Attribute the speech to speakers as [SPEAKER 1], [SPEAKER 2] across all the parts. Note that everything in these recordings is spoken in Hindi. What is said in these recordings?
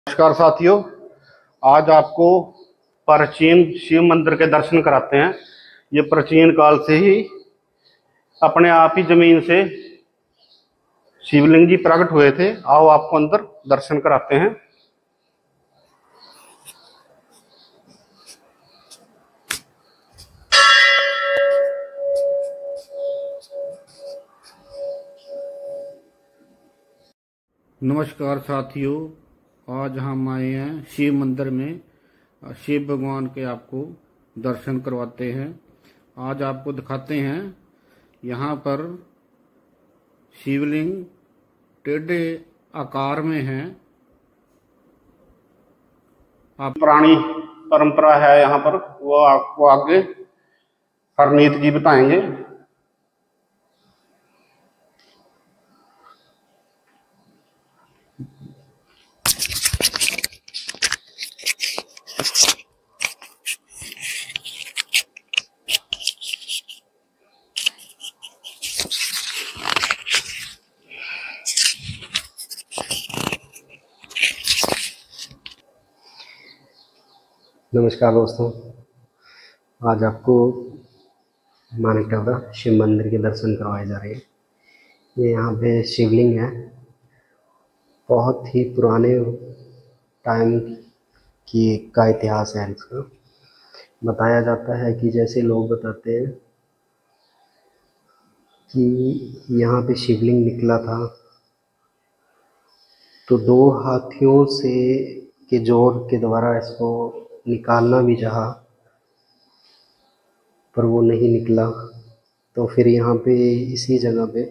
[SPEAKER 1] नमस्कार साथियों। आज आपको प्राचीन शिव मंदिर के दर्शन कराते हैं। ये प्राचीन काल से ही अपने आप ही जमीन से शिवलिंग जी प्रकट हुए थे। आओ आपको अंदर दर्शन कराते हैं। नमस्कार साथियों, आज हम आए हैं शिव मंदिर में। शिव भगवान के आपको दर्शन करवाते हैं। आज आपको दिखाते हैं यहाँ पर शिवलिंग टेढ़े आकार में है। आप पुरानी परंपरा है यहाँ पर, वो आपको आगे हरनीत जी बताएंगे।
[SPEAKER 2] नमस्कार दोस्तों, आज आपको मानिकटोला शिव मंदिर के दर्शन करवाए जा रहे हैं। ये यहाँ पे शिवलिंग है, बहुत ही पुराने टाइम की का इतिहास है इसका। बताया जाता है कि जैसे लोग बताते हैं कि यहाँ पे शिवलिंग निकला था तो दो हाथियों से के जोर के द्वारा इसको निकालना भी चाहा पर वो नहीं निकला। तो फिर यहाँ पे इसी जगह पे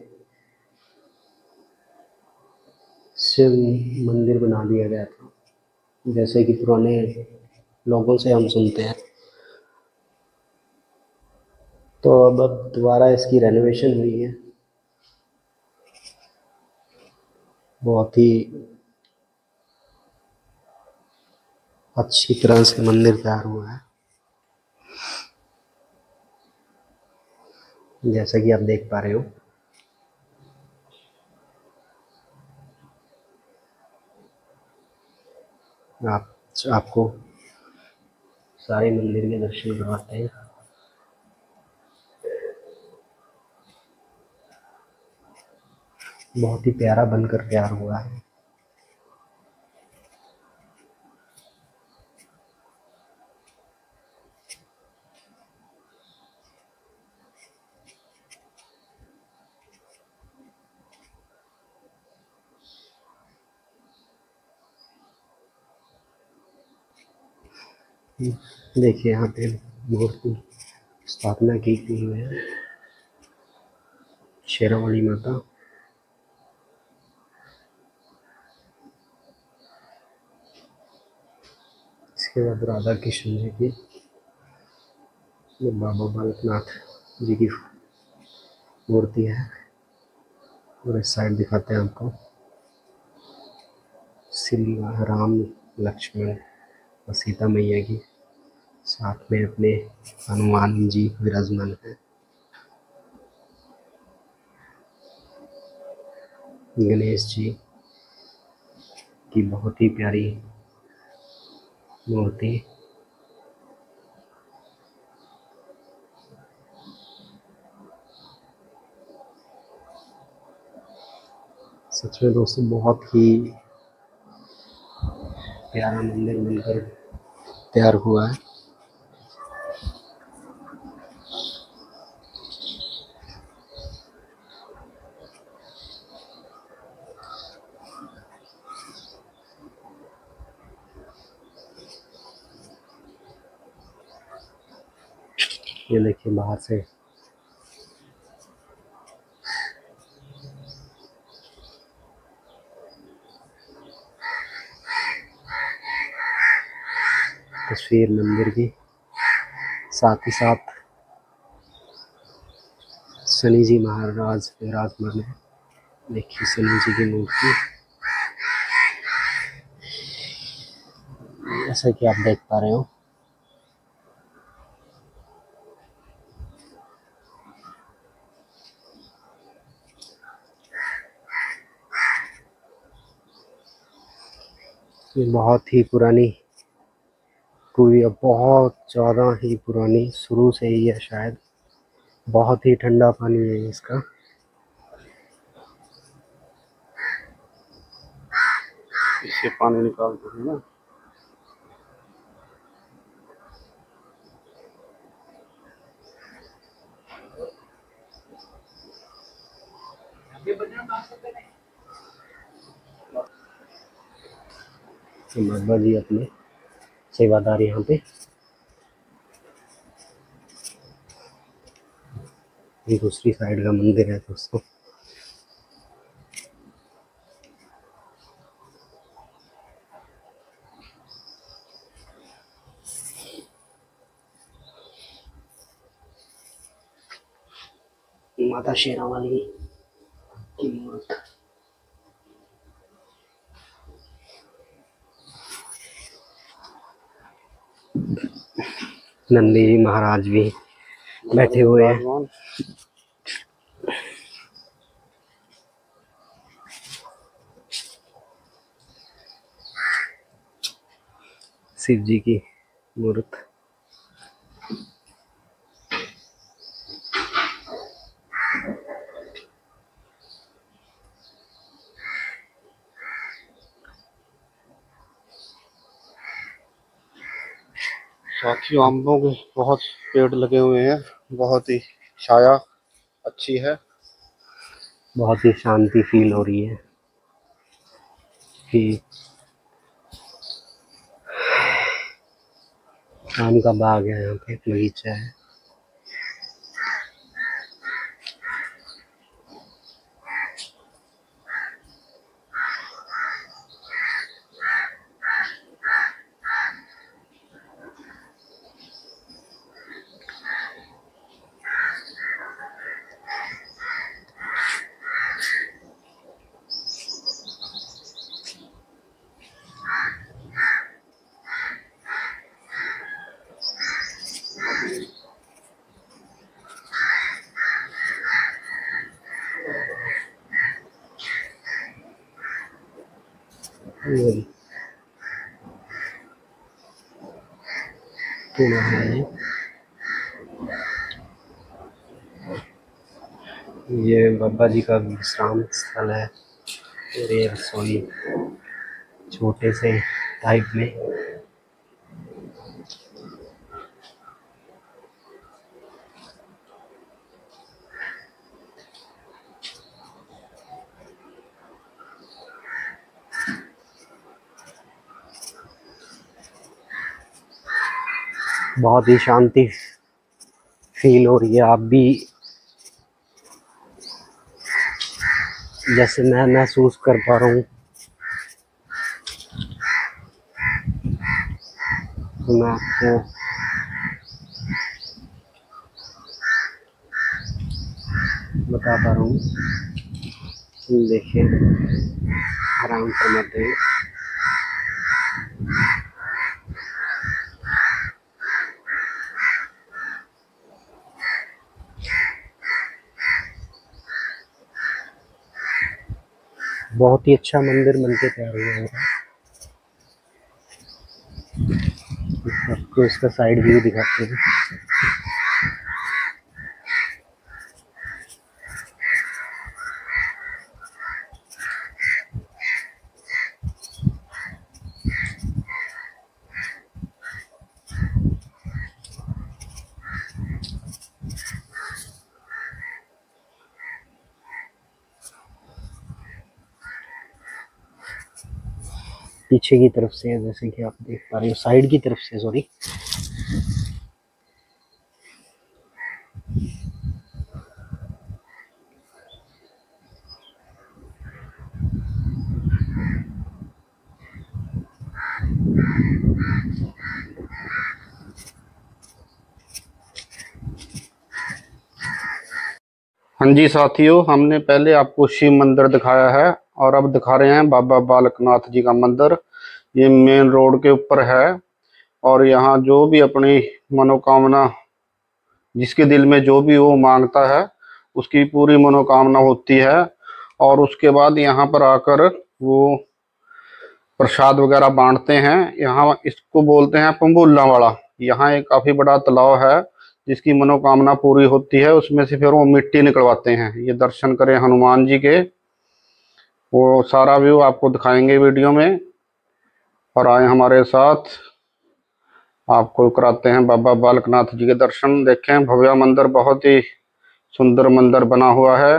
[SPEAKER 2] शिव मंदिर बना दिया गया था, जैसे कि पुराने लोगों से हम सुनते हैं। तो अब दोबारा इसकी रेनोवेशन हुई है, बहुत ही अच्छी तरह से मंदिर तैयार हुआ है, जैसा कि आप देख पा रहे हो। आपको सारे मंदिर के दर्शन करवाते हैं। बहुत ही प्यारा बनकर तैयार हुआ है। देखिए यहाँ पे मूर्ति स्थापना की गई है, शेरावाली माता। इसके बाद राधा कृष्ण जी की, ये बाबा बालकनाथ जी की मूर्ति है। और इस साइड दिखाते हैं आपको श्री राम लक्ष्मण और सीता मैया की, साथ में अपने हनुमान जी विराजमान है। गणेश जी की बहुत ही प्यारी मूर्ति। सच में दोस्तों, बहुत ही प्यारा मंदिर बनकर तैयार हुआ है। ये देखिए बाहर से तस्वीर मंदिर की, साथ ही साथ शनि जी महाराज विराजमान है। देखिए शनि जी की मूर्ति, जैसा कि आप देख पा रहे हो। ये बहुत ही पुरानी कुएं, बहुत ज़्यादा ही पुरानी, शुरू से ही है शायद। बहुत ही ठंडा पानी है इसका।
[SPEAKER 1] इससे पानी निकालते हैं ना।
[SPEAKER 2] बाबा जी अपने सेवादार यहाँ पे। ये दूसरी साइड का मंदिर है दोस्तों। माता शेरावाली की मूर्त। नंदी जी महाराज भी बैठे हुए हैं। शिव जी की मूर्त।
[SPEAKER 1] साथियों, आम्बों के बहुत पेड़ लगे हुए हैं, बहुत ही छाया अच्छी है।
[SPEAKER 2] बहुत ही शांति फील हो रही है कि आम का बाग है, यहाँ पे बगीचा है। ये बाबा जी का विश्राम स्थल है। और ये रसोई छोटे से टाइप में। बहुत ही शांति फील हो रही है। आप भी जैसे मैं महसूस कर पा रहा हूँ, तो मैं आपको बता पा रहा हूँ। देखिए, आराम फरमाते हैं। बहुत ही अच्छा मंदिर बनके तैयार हुआ है। आपको इसका साइड व्यू दिखाते हैं। पीछे की तरफ से, जैसे कि आप देख पा रहे हो, साइड की तरफ से, सॉरी।
[SPEAKER 1] हाँ जी साथियों, हमने पहले आपको शिव मंदिर दिखाया है और अब दिखा रहे हैं बाबा बालकनाथ जी का मंदिर। ये मेन रोड के ऊपर है और यहाँ जो भी अपनी मनोकामना, जिसके दिल में जो भी वो मांगता है, उसकी पूरी मनोकामना होती है। और उसके बाद यहाँ पर आकर वो प्रसाद वगैरह बांटते हैं। यहाँ इसको बोलते हैं पंबुल्ला वाला। यहाँ एक काफी बड़ा तालाब है, जिसकी मनोकामना पूरी होती है उसमें से फिर वो मिट्टी निकलवाते हैं। ये दर्शन करें हनुमान जी के, वो सारा व्यू आपको दिखाएंगे वीडियो में। और आए हमारे साथ, आपको कराते हैं बाबा बालकनाथ जी के दर्शन। देखें भव्य मंदिर, बहुत ही सुंदर मंदिर बना हुआ है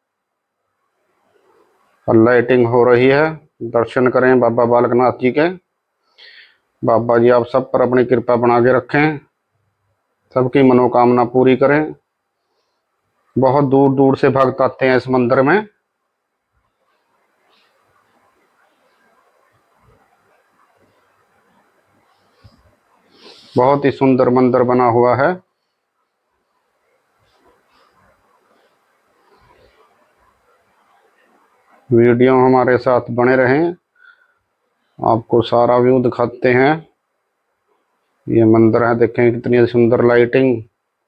[SPEAKER 1] और लाइटिंग हो रही है। दर्शन करें बाबा बालकनाथ जी के। बाबा जी आप सब पर अपनी कृपा बना के रखें, सबकी मनोकामना पूरी करें। बहुत दूर दूर से भक्त आते हैं इस मंदिर में। बहुत ही सुंदर मंदिर बना हुआ है। वीडियो हमारे साथ बने रहें, आपको सारा व्यू दिखाते हैं। ये मंदिर है, देखें कितनी सुंदर लाइटिंग।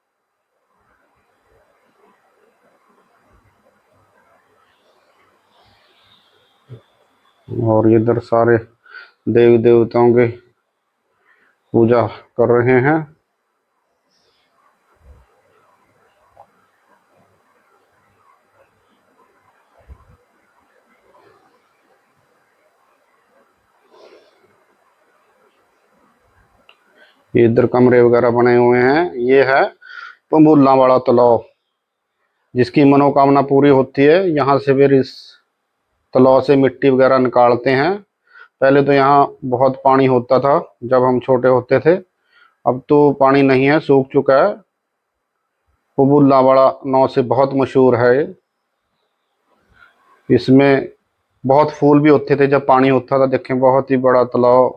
[SPEAKER 1] और इधर सारे देवी देवताओं की पूजा कर रहे हैं। ये इधर कमरे वगैरह बने हुए हैं। ये है पंबुल्ला वाला तालाब, जिसकी मनोकामना पूरी होती है। यहाँ से फिर इस तालाब से मिट्टी वगैरह निकालते हैं। पहले तो यहाँ बहुत पानी होता था जब हम छोटे होते थे, अब तो पानी नहीं है, सूख चुका है। पंबुल्ला वाला नाव से बहुत मशहूर है। इसमें बहुत फूल भी होते थे जब पानी होता था। देखें बहुत ही बड़ा तालाब,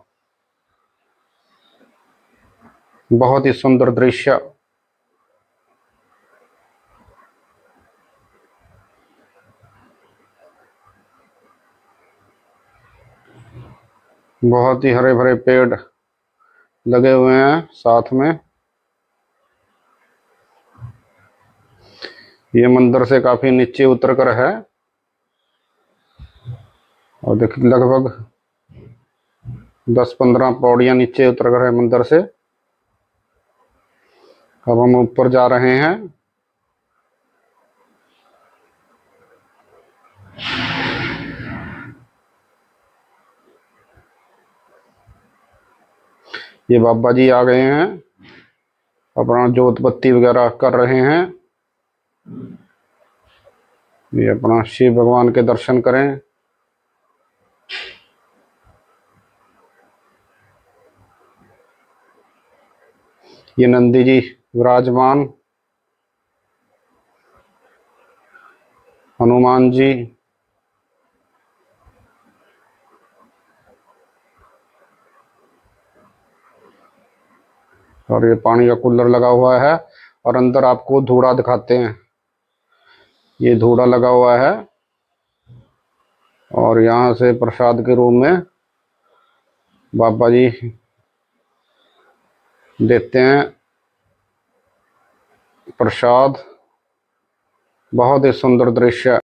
[SPEAKER 1] बहुत ही सुंदर दृश्य। बहुत ही हरे भरे पेड़ लगे हुए हैं साथ में। ये मंदिर से काफी नीचे उतर कर है, और देखिए लगभग 10-15 पौड़ियां नीचे उतर कर है मंदिर से। अब हम ऊपर जा रहे हैं। ये बाबा जी आ गए हैं, अपना जोत बत्ती वगैरह कर रहे हैं। ये अपना शिव भगवान के दर्शन करें। ये नंदी जी विराजमान, हनुमान जी, और ये पानी का कूलर लगा हुआ है। और अंदर आपको धूड़ा दिखाते हैं, ये धूड़ा लगा हुआ है। और यहाँ से प्रसाद के रूप में बाबा जी देते हैं प्रसाद। बहुत ही सुंदर दृश्य।